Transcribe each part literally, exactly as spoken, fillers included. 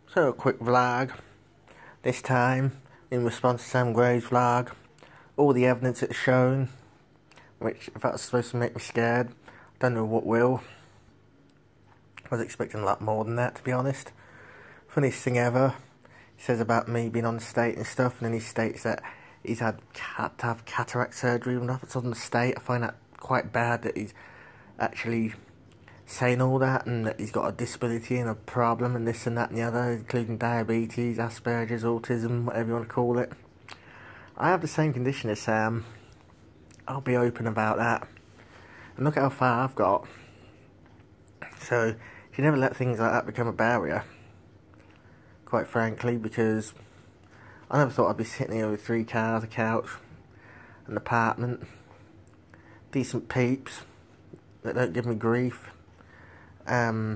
So a quick vlog, this time in response to Sam Gray's vlog. All the evidence it's shown, which if that's supposed to make me scared, I don't know what will. I was expecting a lot more than that, to be honest. Funniest thing ever, he says about me being on the state and stuff, and then he states that he's had, had to have cataract surgery when it's on the state. I find that quite bad that he's actually saying all that, and that he's got a disability and a problem and this and that and the other, including diabetes, Asperger's, autism, whatever you want to call it. I have the same condition as Sam. I'll be open about that. And look at how far I've got. So, you never let things like that become a barrier. Quite frankly, because I never thought I'd be sitting here with three cars, a couch, an apartment, decent peeps that don't give me grief. Um,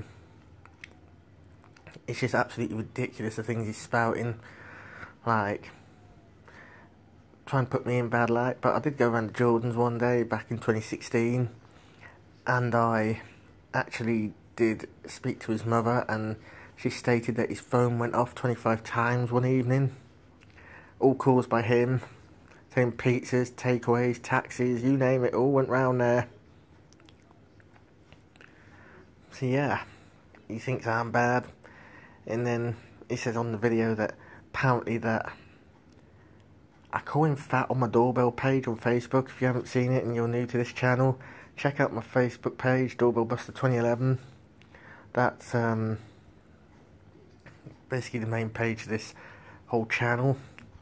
it's just absolutely ridiculous the things he's spouting, like trying to put me in bad light. But I did go around the Jordans one day back in twenty sixteen, and I actually did speak to his mother, and she stated that his phone went off twenty-five times one evening, all caused by him. Taking pizzas, takeaways, taxis, you name it, all went round there. So yeah, he thinks I'm bad, and then he says on the video that apparently that I call him fat on my doorbell page on Facebook. If you haven't seen it and you're new to this channel, check out my Facebook page, Doorbell Buster twenty eleven. That's um, basically the main page of this whole channel.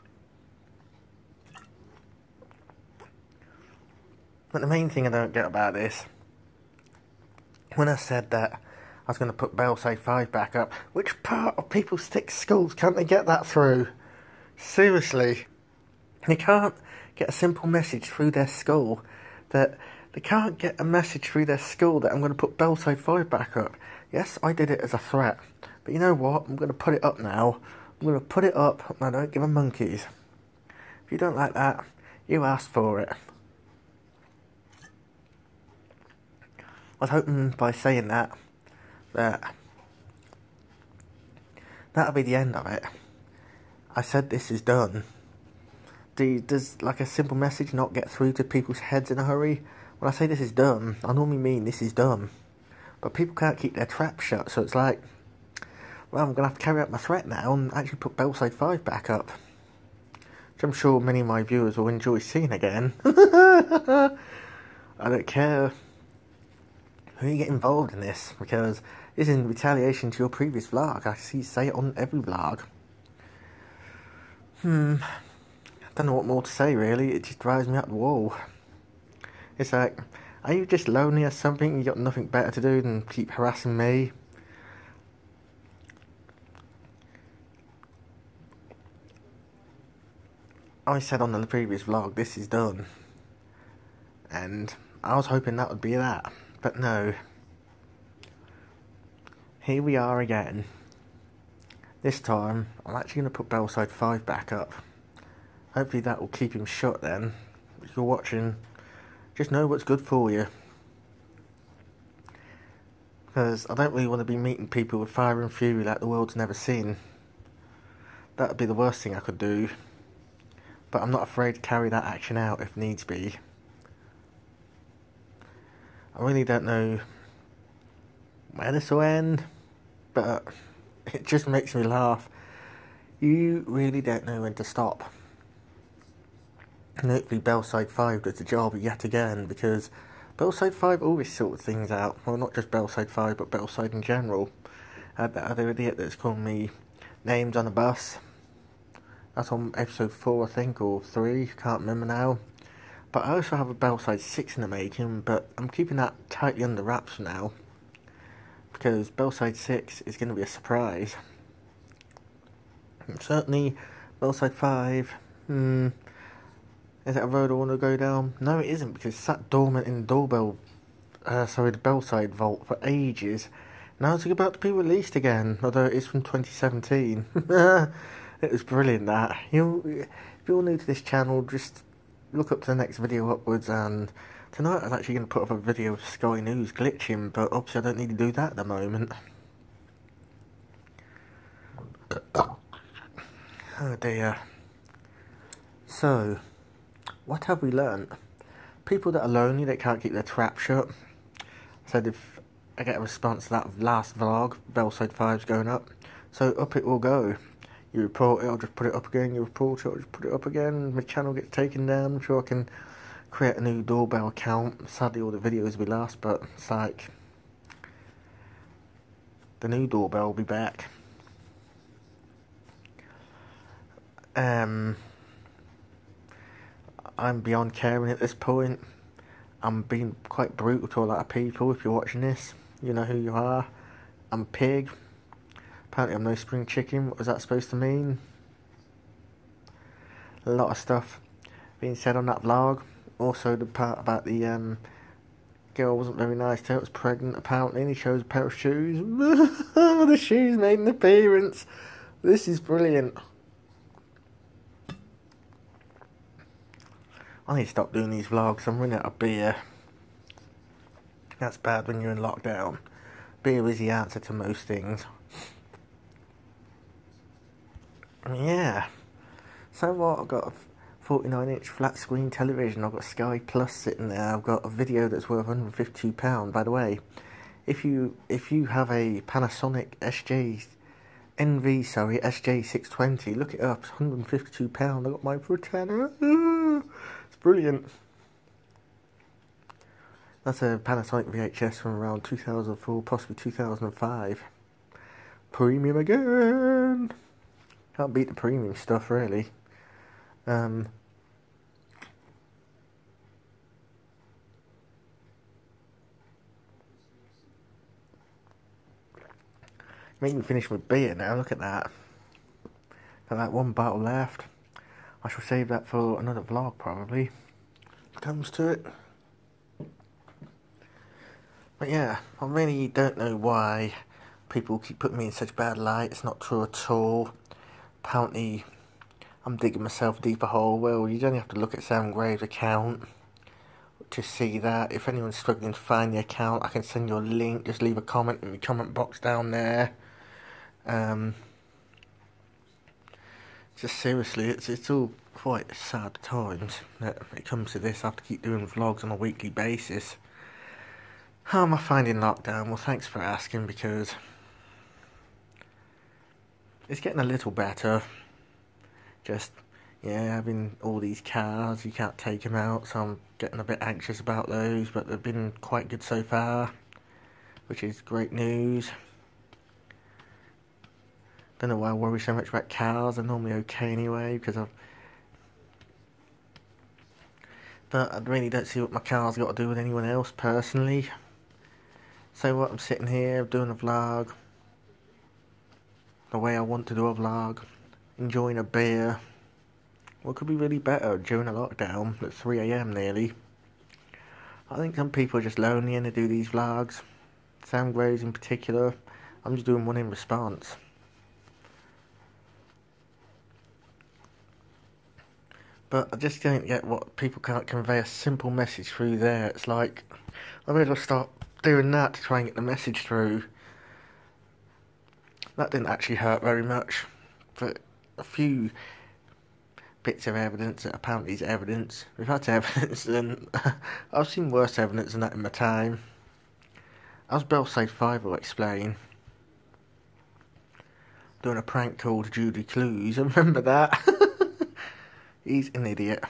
But the main thing I don't get about this, when I said that I was going to put Belsafe five back up, which part of people's thick skulls can't they get that through? Seriously. They can't get a simple message through their skull that they can't get a message through their skull that I'm going to put Belsafe five back up. Yes, I did it as a threat, but you know what? I'm going to put it up now. I'm going to put it up, and I don't give a monkeys. If you don't like that, you asked for it. I was hoping by saying that, that that'll be the end of it. I said this is done. Do, does like a simple message not get through to people's heads in a hurry? When I say this is done, I normally mean this is done. But people can't keep their trap shut, so it's like, well, I'm going to have to carry out my threat now and actually put Belsafe five back up. Which I'm sure many of my viewers will enjoy seeing again. I don't care who you get involved in this, because this is in retaliation to your previous vlog. I see you say it on every vlog. Hmm. I don't know what more to say, really. It just drives me up the wall. It's like, are you just lonely or something? You got nothing better to do than keep harassing me? I said on the previous vlog, this is done. And I was hoping that would be that. But no. Here we are again. This time, I'm actually going to put Belsafe five back up. Hopefully that will keep him shut then. If you're watching, just know what's good for you. Because I don't really want to be meeting people with fire and fury like the world's never seen. That would be the worst thing I could do. But I'm not afraid to carry that action out if needs be. I really don't know where this will end, but it just makes me laugh. You really don't know when to stop. And hopefully Belsafe five does the job yet again, because Belsafe five always sorts things out. Well, not just Belsafe five, but Belsafe in general. I had that other idiot that's called me names on a bus. That's on episode four, I think, or three, can't remember now. But I also have a Belsafe six in the making, but I'm keeping that tightly under wraps for now. Because Belsafe six is going to be a surprise. And certainly, Belsafe five, hmm, is it a road I want to go down? No, it isn't, because it's sat dormant in the doorbell, uh, sorry, the Belsafe vault for ages. Now it's about to be released again, although it is from twenty seventeen. It was brilliant, that. You, if you're new to this channel, just look up to the next video upwards, and tonight I'm actually going to put up a video of Sky News glitching, but obviously I don't need to do that at the moment. Oh dear. So, what have we learnt? People that are lonely, that can't keep their trap shut. Said if I get a response to that last vlog, Bellside five's going up. So up it will go. You report it, I'll just put it up again. You report it, I'll just put it up again. My channel gets taken down. I'm sure I can create a new doorbell account. Sadly, all the videos will be lost, but it's like the new doorbell will be back. Um, I'm beyond caring at this point. I'm being quite brutal to a lot of people. If you're watching this, you know who you are. I'm a pig. Apparently I'm no spring chicken. What was that supposed to mean? A lot of stuff being said on that vlog. Also the part about the um, girl wasn't very nice to her, was pregnant apparently, and he chose a pair of shoes. The shoes made an appearance. This is brilliant. I need to stop doing these vlogs. I'm running out of beer. That's bad when you're in lockdown. Beer is the answer to most things. Yeah. So what? I've got a forty-nine inch flat screen television. I've got Sky Plus sitting there. I've got a video that's worth one hundred fifty-two pounds. By the way, if you if you have a Panasonic S J N V, sorry, S J six twenty, look it up. It's one hundred fifty-two pounds. I got mine for a tenner. It's brilliant. That's a Panasonic V H S from around two thousand four, possibly two thousand five. Premium again. Can't beat the premium stuff, really. Um, make me finish my beer now. Look at that. Got that one bottle left. I shall save that for another vlog, probably. Comes to it. But yeah, I really don't know why people keep putting me in such bad light. It's not true at all. Apparently, I'm digging myself a deeper hole. Well, you don't have to look at Sam Graves' account to see that. If anyone's struggling to find the account, I can send you a link. Just leave a comment in the comment box down there. Um, just seriously, it's it's all quite sad times that it comes to this. I have to keep doing vlogs on a weekly basis. How am I finding lockdown? Well, thanks for asking, because it's getting a little better. Just, yeah, having all these cars, you can't take them out, so I'm getting a bit anxious about those, but they've been quite good so far, which is great news. Don't know why I worry so much about cars. I'm normally okay anyway, because I've... But I really don't see what my car's got to do with anyone else, personally. So what, I'm sitting here doing a vlog the way I want to do a vlog, enjoying a beer. What could be really better during a lockdown at three A M nearly? I think some people are just lonely and they do these vlogs. Sam Graves in particular. I'm just doing one in response. But I just don't get what people can't convey a simple message through there. It's like, I may as well start doing that to try and get the message through. That didn't actually hurt very much, but a few bits of evidence that apparently is evidence. We've had evidence, and I've seen worse evidence than that in my time. As Bellside five will explain, doing a prank called Judy Clues. Remember that? He's an idiot.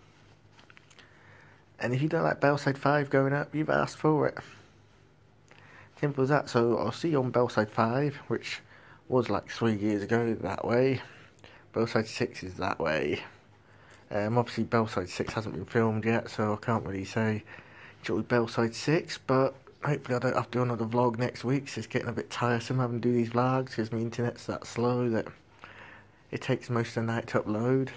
And if you don't like Bellside five going up, you've asked for it. Simple as that. So I'll see you on Bellside five, which was like three years ago that way. Bellside six is that way. Um, obviously Bellside six hasn't been filmed yet, so I can't really say enjoy Bellside six, but hopefully I don't have to do another vlog next week, so it's getting a bit tiresome having to do these vlogs, because my internet's that slow that it takes most of the night to upload.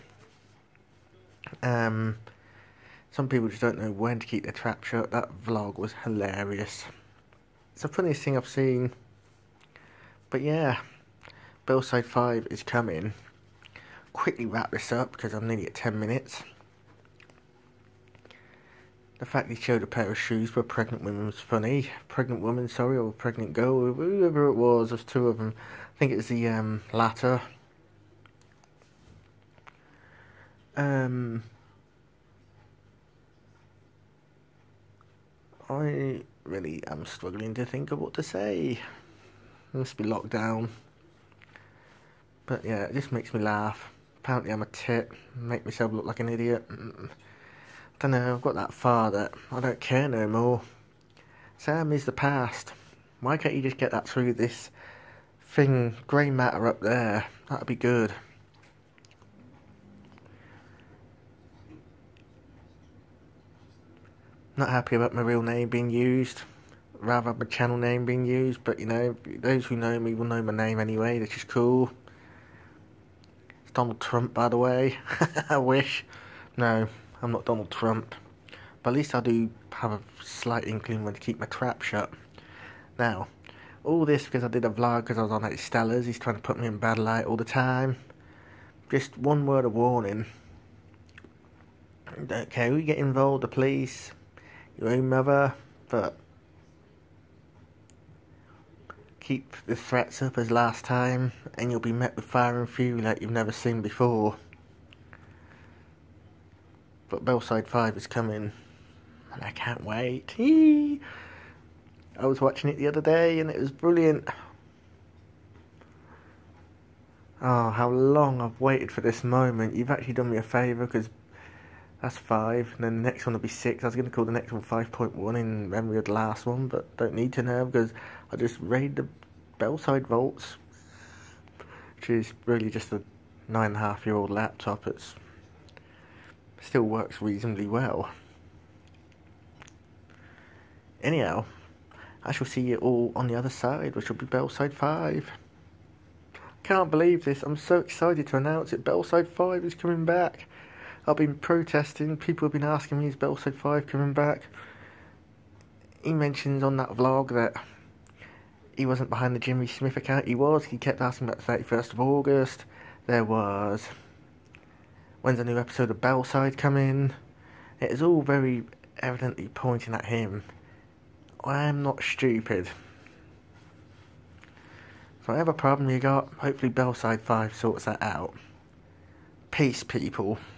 Um, some people just don't know when to keep their trap shut. That vlog was hilarious. It's the funniest thing I've seen. But yeah, Bellside five is coming. Quickly wrap this up because I'm nearly at ten minutes. The fact he showed a pair of shoes for a pregnant woman was funny. Pregnant woman, sorry, or pregnant girl, whoever it was, there's two of them. I think it's the um, latter. Um, I really am struggling to think of what to say. I must be locked down. But yeah, it just makes me laugh. Apparently I'm a tit, make myself look like an idiot. I don't know, I've got that far that I don't care no more. Sam is the past. Why can't you just get that through this thing, grey matter up there? That'd be good. Not happy about my real name being used. Rather my channel name being used, but you know, those who know me will know my name anyway, which is cool. It's Donald Trump, by the way. I wish. No, I'm not Donald Trump. But at least I do have a slight inkling when to keep my trap shut. Now, all this because I did a vlog because I was on at Stella's. He's trying to put me in bad light all the time. Just one word of warning. Don't care who you get involved, the police, your own mother, but keep the threats up as last time and you'll be met with fire and fury like you've never seen before. But Bellside five is coming and I can't wait. I was watching it the other day and it was brilliant. Oh, how long I've waited for this moment. You've actually done me a favour because that's five, and then the next one will be six. I was going to call the next one five point one in memory of the last one, but don't need to now because I just raided the Bellside Vaults, which is really just a nine and a half year old laptop. It's still works reasonably well. Anyhow, I shall see you all on the other side, which will be Bellside five. Can't believe this. I'm so excited to announce it. Bellside five is coming back. I've been protesting, people have been asking me, is Bellside five coming back? He mentions on that vlog that he wasn't behind the Jimmy Smith account. He was, he kept asking about the thirty-first of August. There was, when's the new episode of Bellside coming? It is all very evidently pointing at him. I am not stupid. So whatever problem you got, hopefully Bellside five sorts that out. Peace, people.